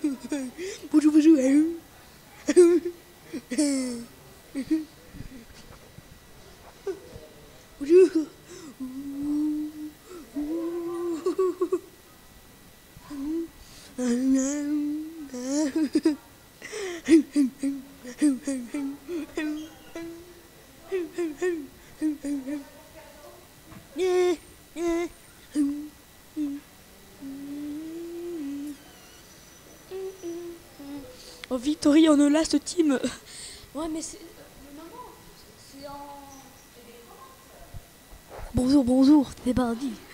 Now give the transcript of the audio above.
Bonjour, bonjour. Bonjour. Oh, Victory on the last team. Ouais, mais c'est. Maman, c'est en. Bonjour, bonjour, c'est parti.